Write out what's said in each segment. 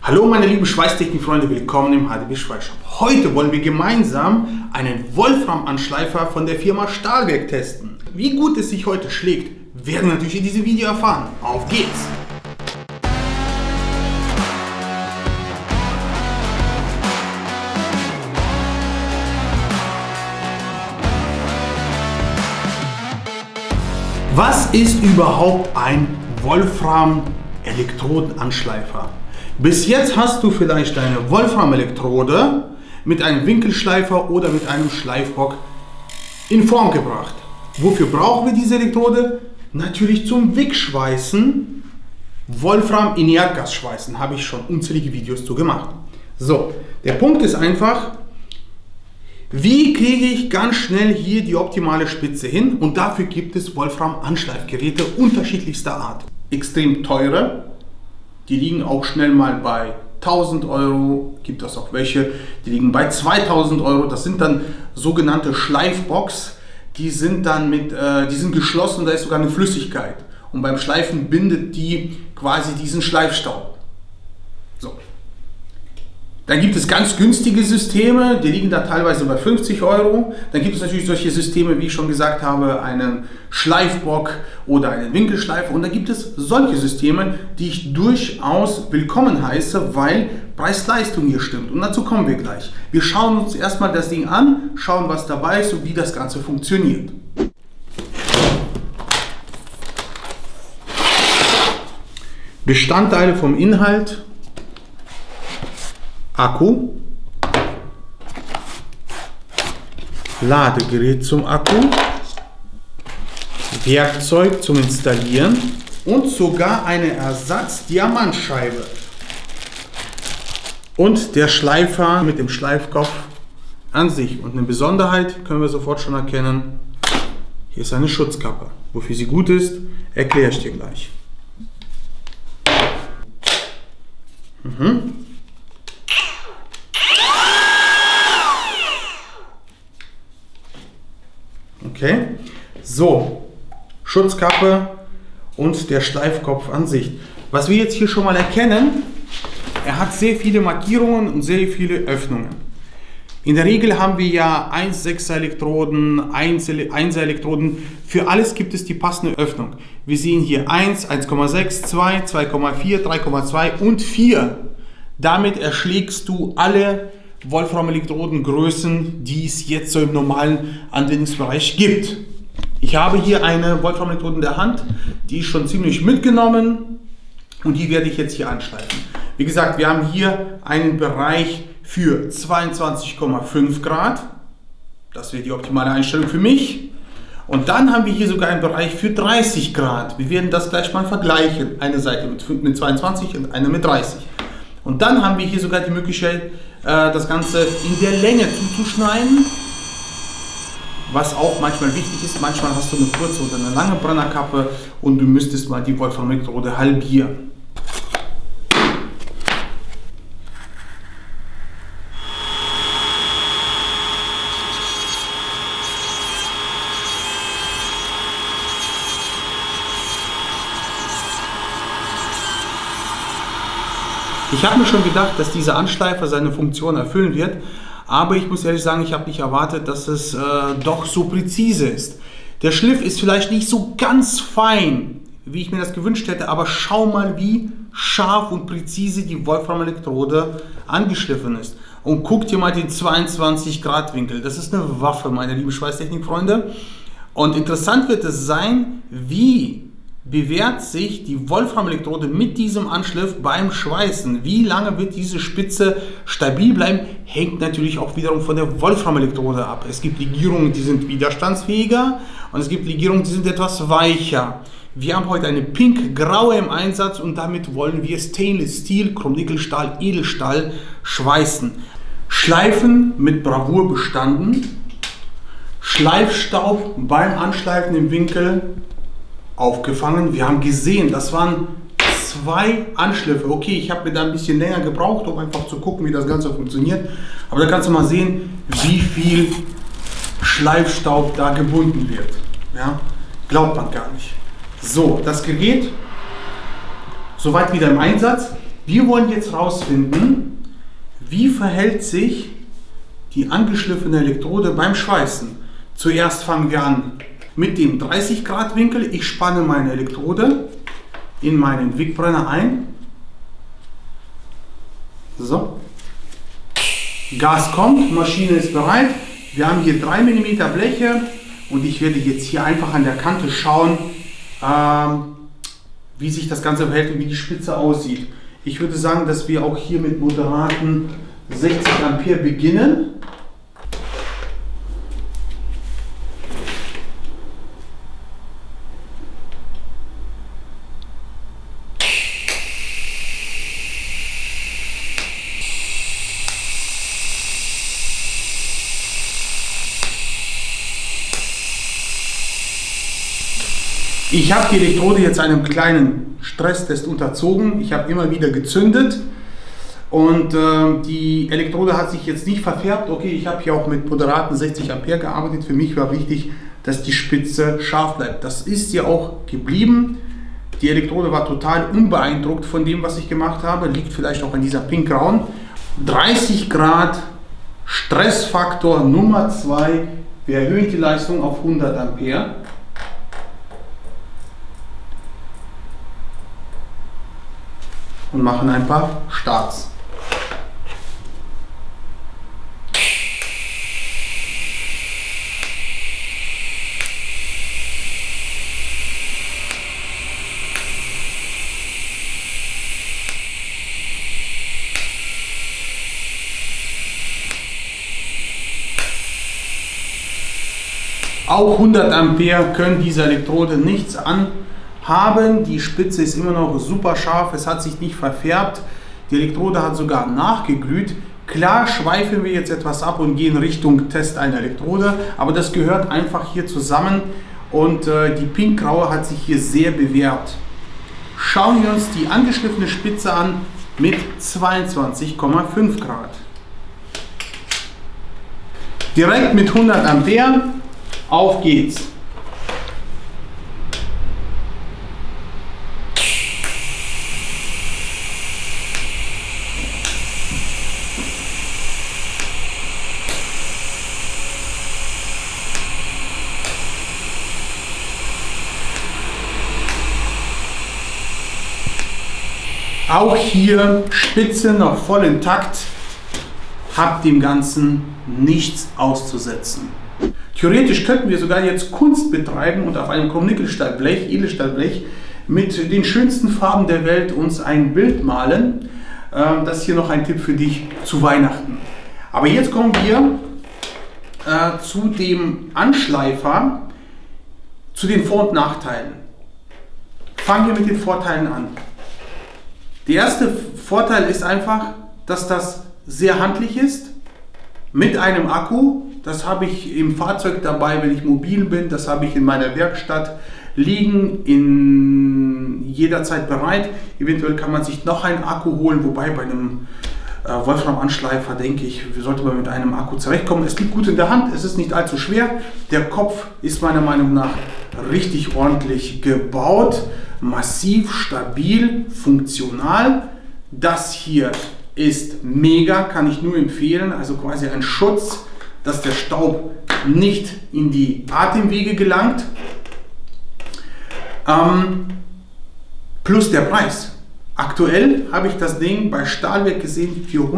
Hallo meine lieben Schweißtechnik-Freunde, willkommen im HDB Schweißshop. Heute wollen wir gemeinsam einen Wolfram-Anschleifer von der Firma Stahlwerk testen. Wie gut es sich heute schlägt, werden wir natürlich in diesem Video erfahren. Auf geht's! Was ist überhaupt ein Wolfram-Elektrodenanschleifer? Bis jetzt hast du vielleicht eine Wolfram-Elektrode mit einem Winkelschleifer oder mit einem Schleifrock in Form gebracht. Wofür brauchen wir diese Elektrode? Natürlich zum Wegschweißen. Wolfram in Erdgas schweißen, habe ich schon unzählige Videos zu gemacht. So, der Punkt ist einfach, wie kriege ich ganz schnell hier die optimale Spitze hin? Und dafür gibt es Wolfram-Anschleifgeräte unterschiedlichster Art. Extrem teure. Die liegen auch schnell mal bei 1000 Euro, gibt es auch welche, die liegen bei 2000 Euro. Das sind dann sogenannte Schleifbox, die sind dann die sind geschlossen, da ist sogar eine Flüssigkeit. Und beim Schleifen bindet die quasi diesen Schleifstaub. So. Dann gibt es ganz günstige Systeme, die liegen da teilweise bei 50 Euro. Dann gibt es natürlich solche Systeme, wie ich schon gesagt habe, einen Schleifbock oder einen Winkelschleifer. Und dann gibt es solche Systeme, die ich durchaus willkommen heiße, weil Preis-Leistung hier stimmt. Und dazu kommen wir gleich. Wir schauen uns erstmal das Ding an, schauen, was dabei ist und wie das Ganze funktioniert. Bestandteile vom Inhalt: Akku, Ladegerät zum Akku, Werkzeug zum Installieren und sogar eine Ersatz-Diamantscheibe. Und der Schleifer mit dem Schleifkopf an sich. Und eine Besonderheit können wir sofort schon erkennen: hier ist eine Schutzkappe. Wofür sie gut ist, erkläre ich dir gleich. Okay, so, Schutzkappe und der Schleifkopf an sich. Was wir jetzt hier schon mal erkennen, er hat sehr viele Markierungen und sehr viele Öffnungen. In der Regel haben wir ja 1,6er Elektroden, 1er Elektroden. Für alles gibt es die passende Öffnung. Wir sehen hier 1, 1,6, 2, 2,4, 3,2 und 4. Damit erschlägst du alle Wolfram-Elektrodengrößen, die es jetzt so im normalen Anwendungsbereich gibt. Ich habe hier eine Wolfram-Elektrode in der Hand, die ist schon ziemlich mitgenommen und die werde ich jetzt hier anschleifen. Wie gesagt, wir haben hier einen Bereich für 22,5 Grad. Das wäre die optimale Einstellung für mich. Und dann haben wir hier sogar einen Bereich für 30 Grad. Wir werden das gleich mal vergleichen. Eine Seite mit 22 und eine mit 30. Und dann haben wir hier sogar die Möglichkeit, das Ganze in der Länge zuzuschneiden, was auch manchmal wichtig ist. Manchmal hast du eine kurze oder eine lange Brennerkappe und du müsstest mal die Wolfram-Elektrode halbieren. Ich habe mir schon gedacht, dass dieser Anschleifer seine Funktion erfüllen wird, aber ich muss ehrlich sagen, ich habe nicht erwartet, dass es doch so präzise ist. Der Schliff ist vielleicht nicht so ganz fein, wie ich mir das gewünscht hätte, aber schau mal, wie scharf und präzise die Wolfram-Elektrode angeschliffen ist. Und guck dir mal den 22 Grad Winkel. Das ist eine Waffe, meine lieben Schweißtechnik-Freunde. Und interessant wird es sein, wie bewährt sich die Wolfram-Elektrode mit diesem Anschliff beim Schweißen. Wie lange wird diese Spitze stabil bleiben, hängt natürlich auch wiederum von der Wolfram-Elektrode ab. Es gibt Legierungen, die sind widerstandsfähiger und es gibt Legierungen, die sind etwas weicher. Wir haben heute eine pink-graue im Einsatz und damit wollen wir Stainless Steel, Chrom-Nickel-Stahl, Edelstahl schweißen. Schleifen mit Bravour bestanden. Schleifstaub beim Anschleifen im Winkel aufgefangen. Wir haben gesehen, das waren 2 Anschliffe. Okay, ich habe mir da ein bisschen länger gebraucht, um einfach zu gucken, wie das Ganze funktioniert. Aber da kannst du mal sehen, wie viel Schleifstaub da gebunden wird. Ja? Glaubt man gar nicht. So, das Gerät soweit wieder im Einsatz. Wir wollen jetzt herausfinden, wie verhält sich die angeschliffene Elektrode beim Schweißen. Zuerst fangen wir an mit dem 30 Grad Winkel. Ich spanne meine Elektrode in meinen Wickbrenner ein. So. Gas kommt, Maschine ist bereit. Wir haben hier 3 mm Bleche und ich werde jetzt hier einfach an der Kante schauen, wie sich das Ganze verhält und wie die Spitze aussieht. Ich würde sagen, dass wir auch hier mit moderaten 60 Ampere beginnen. Ich habe die Elektrode jetzt einem kleinen Stresstest unterzogen. Ich habe immer wieder gezündet und die Elektrode hat sich jetzt nicht verfärbt. Okay, ich habe hier auch mit moderaten 60 Ampere gearbeitet. Für mich war wichtig, dass die Spitze scharf bleibt. Das ist ja auch geblieben. Die Elektrode war total unbeeindruckt von dem, was ich gemacht habe. Liegt vielleicht auch an dieser Pink-Grauen. 30 Grad, Stressfaktor Nummer 2. Wir erhöhen die Leistung auf 100 Ampere. Und machen ein paar Starts. Auch 100 Ampere können diese Elektrode nichts anhaben. Die Spitze ist immer noch super scharf, es hat sich nicht verfärbt. Die Elektrode hat sogar nachgeglüht. Klar schweifen wir jetzt etwas ab und gehen Richtung Test einer Elektrode, aber das gehört einfach hier zusammen und die Pinkgraue hat sich hier sehr bewährt. Schauen wir uns die angeschliffene Spitze an mit 22,5 Grad. Direkt mit 100 Ampere, auf geht's. Auch hier Spitze noch voll intakt, habt dem Ganzen nichts auszusetzen. Theoretisch könnten wir sogar jetzt Kunst betreiben und auf einem Chrom-Nickel-Stahlblech, Edelstahlblech, mit den schönsten Farben der Welt uns ein Bild malen. Das ist hier noch ein Tipp für dich zu Weihnachten. Aber jetzt kommen wir zu dem Anschleifer, zu den Vor- und Nachteilen. Fangen wir mit den Vorteilen an. Der erste Vorteil ist einfach, dass das sehr handlich ist, mit einem Akku. Das habe ich im Fahrzeug dabei, wenn ich mobil bin, das habe ich in meiner Werkstatt liegen, jederzeit bereit. Eventuell kann man sich noch einen Akku holen, wobei bei einem Wolfram-Anschleifer, denke ich, sollte man mit einem Akku zurechtkommen. Es liegt gut in der Hand, es ist nicht allzu schwer. Der Kopf ist meiner Meinung nach richtig ordentlich gebaut. Massiv, stabil, funktional. Das hier ist mega, kann ich nur empfehlen. Also quasi ein Schutz, dass der Staub nicht in die Atemwege gelangt. Plus der Preis. Aktuell habe ich das Ding bei Stahlwerk gesehen für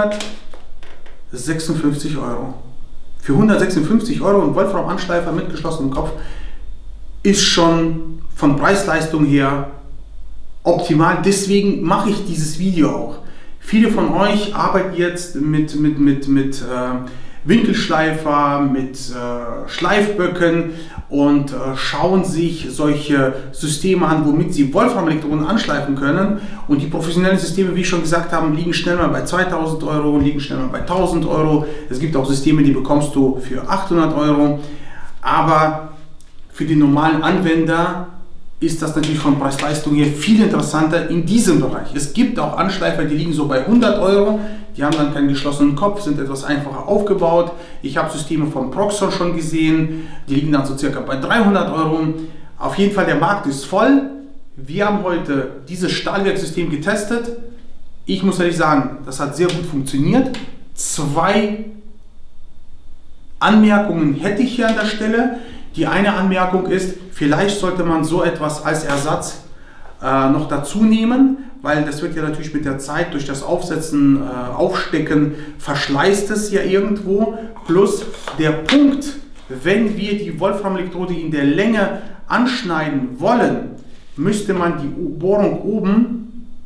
156 Euro. Für 156 Euro ein Wolfram-Anschleifer mit geschlossenem Kopf ist schon von Preis-Leistung her optimal. Deswegen mache ich dieses Video auch. Viele von euch arbeiten jetzt mit Winkelschleifer, mit Schleifböcken und schauen sich solche Systeme an, womit sie Wolfram-Elektroden anschleifen können. Und die professionellen Systeme, wie ich schon gesagt habe, liegen schnell mal bei 2000 Euro, liegen schnell mal bei 1000 Euro. Es gibt auch Systeme, die bekommst du für 800 Euro. Aber für den normalen Anwender ist das natürlich von Preis-Leistung her viel interessanter in diesem Bereich. Es gibt auch Anschleifer, die liegen so bei 100 Euro, die haben dann keinen geschlossenen Kopf, sind etwas einfacher aufgebaut. Ich habe Systeme von Proxxon schon gesehen, die liegen dann so circa bei 300 Euro. Auf jeden Fall, der Markt ist voll. Wir haben heute dieses Stahlwerksystem getestet. Ich muss ehrlich sagen, das hat sehr gut funktioniert. 2 Anmerkungen hätte ich hier an der Stelle. Die eine Anmerkung ist, vielleicht sollte man so etwas als Ersatz noch dazu nehmen, weil das wird ja natürlich mit der Zeit durch das Aufsetzen, Aufstecken, verschleißt es ja irgendwo. Plus der Punkt, wenn wir die Wolfram-Elektrode in der Länge anschneiden wollen, müsste man die Bohrung oben,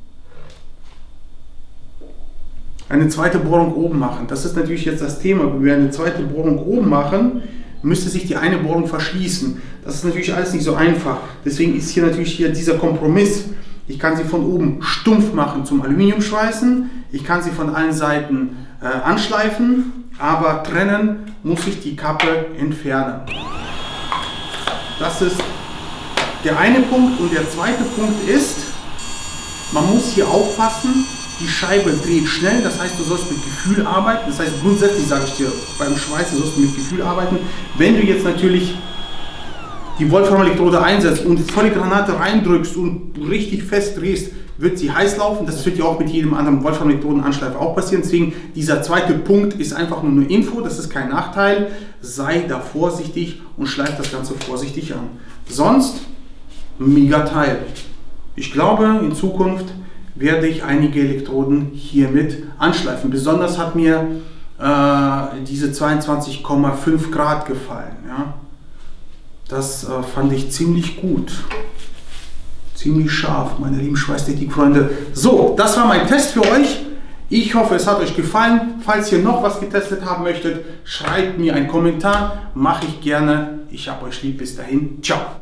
eine zweite Bohrung oben machen. Das ist natürlich jetzt das Thema. Wenn wir eine zweite Bohrung oben machen, müsste sich die eine Bohrung verschließen. Das ist natürlich alles nicht so einfach. Deswegen ist hier natürlich dieser Kompromiss. Ich kann sie von oben stumpf machen zum Aluminiumschweißen. Ich kann sie von allen Seiten anschleifen, aber trennen muss ich die Kappe entfernen. Das ist der eine Punkt. Und der zweite Punkt ist, man muss hier aufpassen, die Scheibe dreht schnell, das heißt, du sollst mit Gefühl arbeiten. Das heißt, grundsätzlich sage ich dir, beim Schweißen sollst du mit Gefühl arbeiten. Wenn du jetzt natürlich die Wolfram-Elektrode einsetzt und voll die Granate reindrückst und richtig fest drehst, wird sie heiß laufen. Das wird ja auch mit jedem anderen Wolfram-Elektroden-Anschleifer auch passieren. Deswegen, dieser zweite Punkt ist einfach nur eine Info, das ist kein Nachteil. Sei da vorsichtig und schleif das Ganze vorsichtig an. Sonst, mega Teil. Ich glaube, in Zukunft werde ich einige Elektroden hiermit anschleifen. Besonders hat mir diese 22,5 Grad gefallen. Ja? Das fand ich ziemlich gut. Ziemlich scharf, meine lieben Schweißtechnik-Freunde. So, das war mein Test für euch. Ich hoffe, es hat euch gefallen. Falls ihr noch was getestet haben möchtet, schreibt mir einen Kommentar. Mache ich gerne. Ich habe euch lieb. Bis dahin. Ciao.